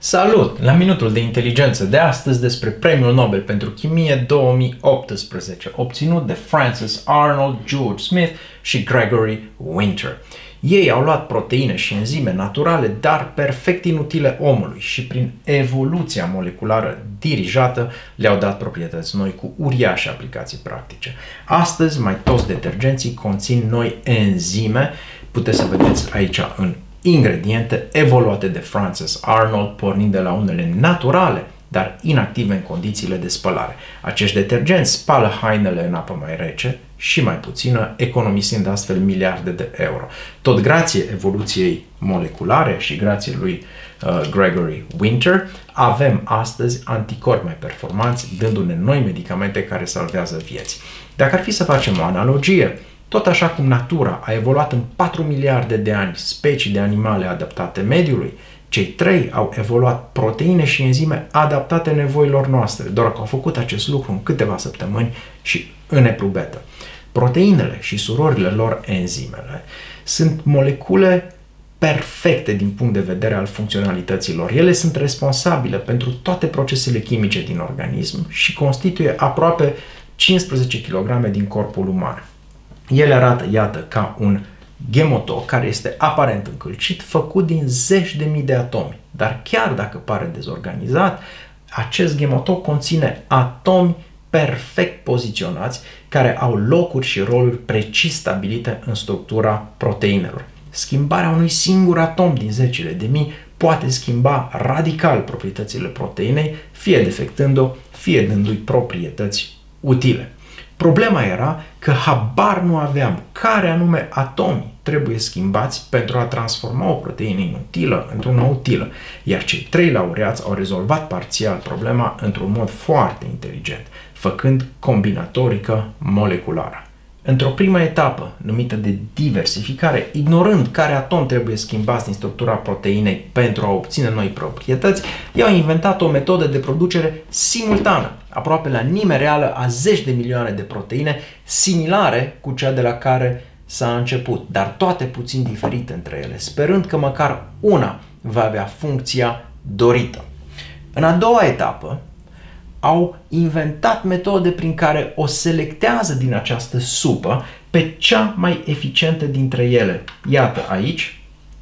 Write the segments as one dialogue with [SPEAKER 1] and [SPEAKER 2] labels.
[SPEAKER 1] Salut! La minutul de inteligență de astăzi despre Premiul Nobel pentru Chimie 2018, obținut de Francis Arnold, George Smith și Gregory Winter. Ei au luat proteine și enzime naturale, dar perfect inutile omului și prin evoluția moleculară dirijată le-au dat proprietăți noi cu uriașe aplicații practice. Astăzi, mai toți detergenții conțin noi enzime, puteți să vedeți aici în ingrediente evoluate de Francis Arnold, pornind de la unele naturale, dar inactive în condițiile de spălare. Acești detergenți spală hainele în apă mai rece și mai puțină, economisind astfel miliarde de euro. Tot grație evoluției moleculare și grație lui Gregory Winter, avem astăzi anticorpi mai performanți, dându-ne noi medicamente care salvează vieți. Dacă ar fi să facem o analogie, tot așa cum natura a evoluat în 4 miliarde de ani specii de animale adaptate mediului, cei trei au evoluat proteine și enzime adaptate nevoilor noastre, doar că au făcut acest lucru în câteva săptămâni și în eprubetă. Proteinele și surorile lor, enzimele, sunt molecule perfecte din punct de vedere al funcționalităților. Ele sunt responsabile pentru toate procesele chimice din organism și constituie aproape 15 kg din corpul uman. Ele arată, iată, ca un gemotoc care este aparent încălcit, făcut din zeci de mii de atomi. Dar chiar dacă pare dezorganizat, acest gemotoc conține atomi perfect poziționați, care au locuri și roluri precis stabilite în structura proteinelor. Schimbarea unui singur atom din zecile de mii poate schimba radical proprietățile proteinei, fie defectând-o, fie dându-i proprietăți utile. Problema era că habar nu aveam care anume atomi trebuie schimbați pentru a transforma o proteină inutilă într-una utilă, iar cei trei laureați au rezolvat parțial problema într-un mod foarte inteligent, făcând combinatorică moleculară. Într-o primă etapă, numită de diversificare, ignorând care atom trebuie schimbat din structura proteinei pentru a obține noi proprietăți, ei au inventat o metodă de producere simultană, aproape la nimeri reală, a zeci de milioane de proteine, similare cu cea de la care s-a început, dar toate puțin diferite între ele, sperând că măcar una va avea funcția dorită. În a doua etapă, au inventat metode prin care o selectează din această supă pe cea mai eficientă dintre ele. Iată aici,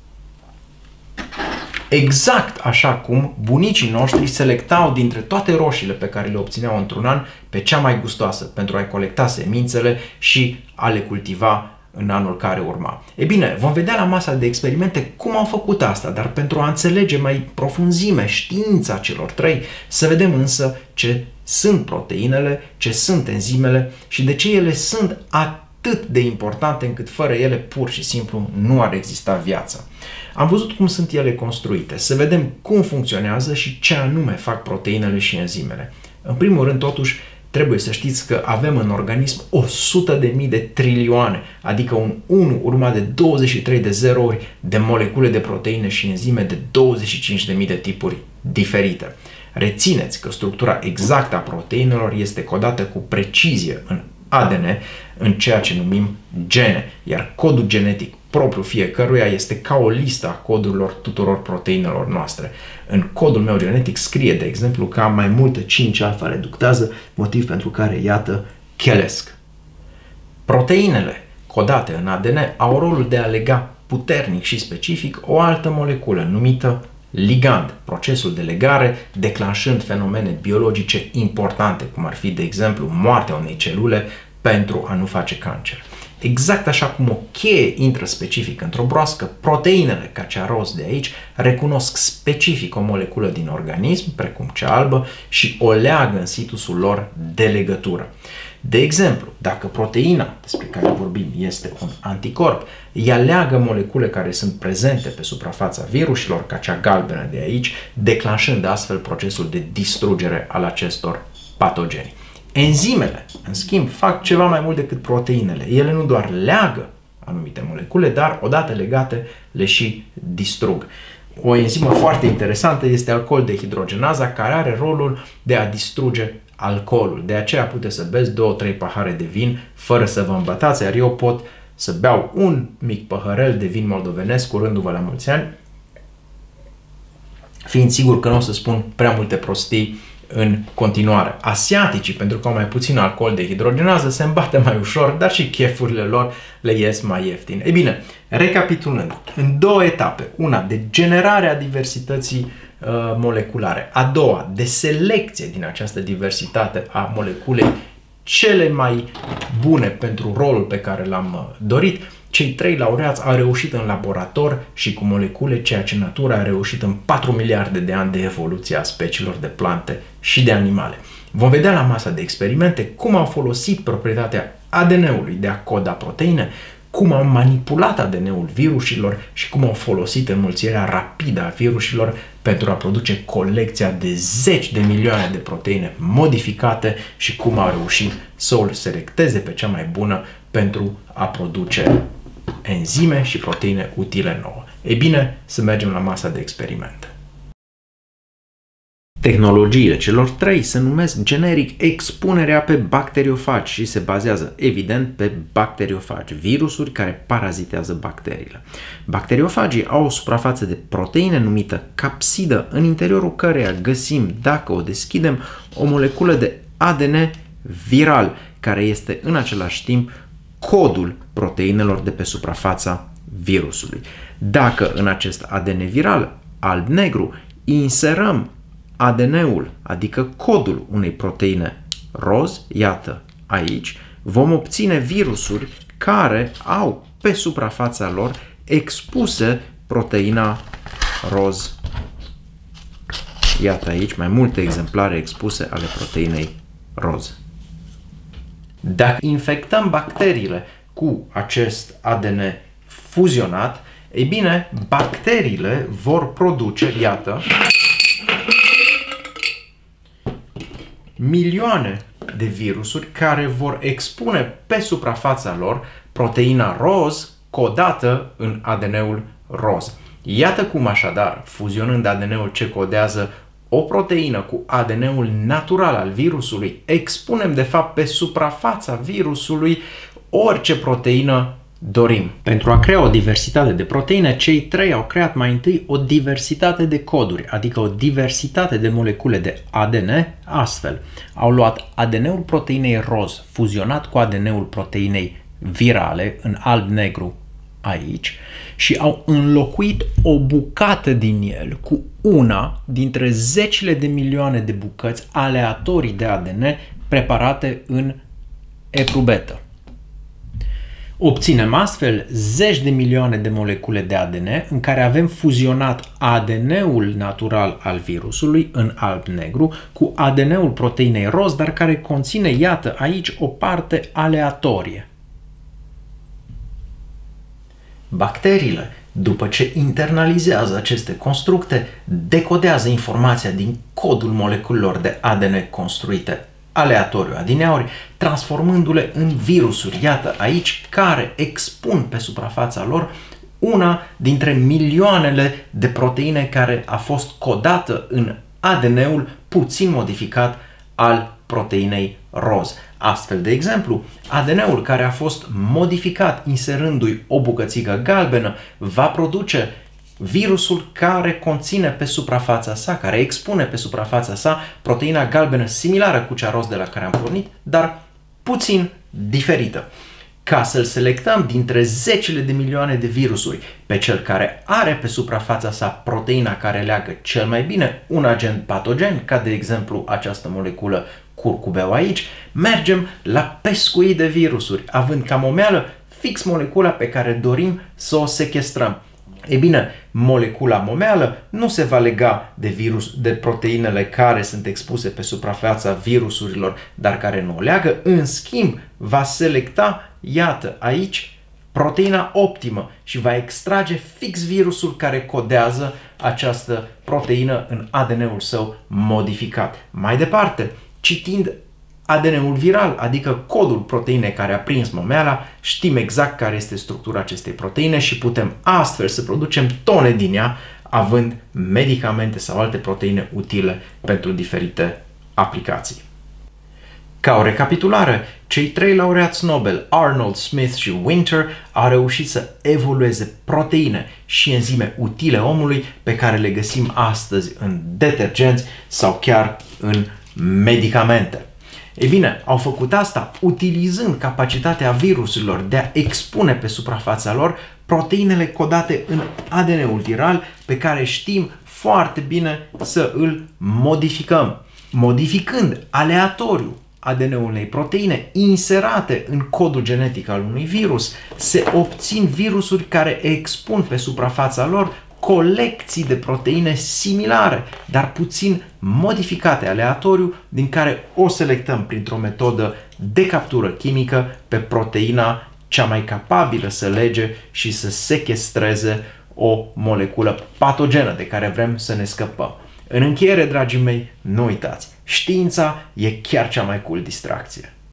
[SPEAKER 1] exact așa cum bunicii noștri selectau dintre toate roșiile pe care le obțineau într-un an pe cea mai gustoasă pentru a-i colecta semințele și a le cultiva în anul care urma. E bine, vom vedea la masa de experimente cum au făcut asta, dar pentru a înțelege mai profunzime știința celor trei, să vedem însă ce sunt proteinele, ce sunt enzimele și de ce ele sunt atât de importante încât fără ele pur și simplu nu ar exista viață. Am văzut cum sunt ele construite, să vedem cum funcționează și ce anume fac proteinele și enzimele. În primul rând, totuși, trebuie să știți că avem în organism 100.000 de trilioane, adică un 1 urmat de 23 de zerouri de molecule de proteine și enzime de 25.000 de tipuri diferite. Rețineți că structura exactă a proteinelor este codată cu precizie în ADN, în ceea ce numim gene, iar codul genetic propriu fiecăruia este ca o listă a codurilor tuturor proteinelor noastre. În codul meu genetic scrie, de exemplu, că am mai multă 5-alfa reductază, motiv pentru care, iată, chelesc. Proteinele codate în ADN au rolul de a lega puternic și specific o altă moleculă numită ligand, procesul de legare declanșând fenomene biologice importante, cum ar fi, de exemplu, moartea unei celule pentru a nu face cancer. Exact așa cum o cheie intră specific într-o broască, proteinele, ca cea roz de aici, recunosc specific o moleculă din organism, precum cea albă, și o leagă în situsul lor de legătură. De exemplu, dacă proteina despre care vorbim este un anticorp, ea leagă molecule care sunt prezente pe suprafața virusilor, ca cea galbenă de aici, declanșând astfel procesul de distrugere al acestor patogeni. Enzimele, în schimb, fac ceva mai mult decât proteinele. Ele nu doar leagă anumite molecule, dar odată legate le și distrug. O enzimă foarte interesantă este alcool-dehidrogenaza, care are rolul de a distruge alcoolul. De aceea puteți să beți 2-3 pahare de vin fără să vă îmbătați, iar eu pot să beau un mic păhărel de vin moldovenesc urându-vă la mulți ani fiind sigur că nu o să spun prea multe prostii în continuare. Asiaticii, pentru că au mai puțin alcool de hidrogenază, se îmbată mai ușor, dar și chefurile lor le ies mai ieftine. Ei bine, recapitulând, în două etape, una de generare a diversității moleculare, a doua de selecție din această diversitate a moleculei cele mai bune pentru rolul pe care l-am dorit, cei 3 laureați au reușit în laborator și cu molecule ceea ce natura a reușit în 4 miliarde de ani de evoluție a speciilor de plante și de animale. Vom vedea la masa de experimente cum au folosit proprietatea ADN-ului de a coda proteine, cum au manipulat ADN-ul virusilor și cum au folosit înmulțirea rapidă a virusilor pentru a produce colecția de 10 de milioane de proteine modificate și cum au reușit să o selecteze pe cea mai bună pentru a produce enzime și proteine utile nouă. Ei bine, să mergem la masa de experimente. Tehnologiile celor 3 se numesc generic expunerea pe bacteriofagi și se bazează evident pe bacteriofagi, virusuri care parazitează bacteriile. Bacteriofagii au o suprafață de proteine numită capsidă, în interiorul căreia găsim, dacă o deschidem, o moleculă de ADN viral, care este în același timp codul proteinelor de pe suprafața virusului. Dacă în acest ADN viral alb-negru inserăm ADN-ul, adică codul unei proteine roz, iată aici, vom obține virusuri care au pe suprafața lor expuse proteina roz. Iată aici mai multe exemplare expuse ale proteinei roz. Dacă infectăm bacteriile cu acest ADN fuzionat, ei bine, bacteriile vor produce, iată, milioane de virusuri care vor expune pe suprafața lor proteina roz codată în ADN-ul roz. Iată cum așadar, fuzionând ADN-ul ce codează o proteină cu ADN-ul natural al virusului, expunem de fapt pe suprafața virusului orice proteină dorim. Pentru a crea o diversitate de proteine, cei 3 au creat mai întâi o diversitate de coduri, adică o diversitate de molecule de ADN, astfel. Au luat ADN-ul proteinei roz fuzionat cu ADN-ul proteinei virale în alb-negru aici și au înlocuit o bucată din el cu una dintre zecile de milioane de bucăți aleatorii de ADN preparate în eprubetă. Obținem astfel zeci de milioane de molecule de ADN în care avem fuzionat ADN-ul natural al virusului în alb-negru cu ADN-ul proteinei roz, dar care conține, iată aici, o parte aleatorie. Bacteriile, după ce internalizează aceste constructe, decodează informația din codul moleculelor de ADN construite aleatoriu adineauri, transformându-le în virusuri, iată aici, care expun pe suprafața lor una dintre milioanele de proteine care a fost codată în ADN-ul puțin modificat al proteinei roz. Astfel, de exemplu, ADN-ul care a fost modificat inserându-i o bucățică galbenă va produce virusul care conține pe suprafața sa, care expune pe suprafața sa proteina galbenă similară cu cea roz de la care am pornit, dar puțin diferită. Ca să-l selectăm dintre zecile de milioane de virusuri pe cel care are pe suprafața sa proteina care leagă cel mai bine un agent patogen, ca de exemplu această moleculă curcubeu aici, mergem la pescuit de virusuri, având ca momeală fix molecula pe care dorim să o sechestrăm. Ei bine, molecula momeală nu se va lega de proteinele care sunt expuse pe suprafața virusurilor, dar care nu o leagă. În schimb, va selecta, iată aici, proteina optimă și va extrage fix virusul care codează această proteină în ADN-ul său modificat. Mai departe, citind ADN-ul viral, adică codul proteinei care a prins momeala, știm exact care este structura acestei proteine și putem astfel să producem tone din ea, având medicamente sau alte proteine utile pentru diferite aplicații. Ca o recapitulare, Cei trei laureați Nobel, Arnold, Smith și Winter, au reușit să evolueze proteine și enzime utile omului pe care le găsim astăzi în detergenți sau chiar în medicamente. Ei bine, au făcut asta utilizând capacitatea virusurilor de a expune pe suprafața lor proteinele codate în ADN-ul viral pe care știm foarte bine să îl modificăm. Modificând aleatoriu ADN-ul unei proteine inserate în codul genetic al unui virus, se obțin virusuri care expun pe suprafața lor colecții de proteine similare, dar puțin modificate aleatoriu, din care o selectăm printr-o metodă de captură chimică pe proteina cea mai capabilă să lege și să sechestreze o moleculă patogenă de care vrem să ne scăpăm. În încheiere, dragii mei, nu uitați, știința e chiar cea mai cool distracție.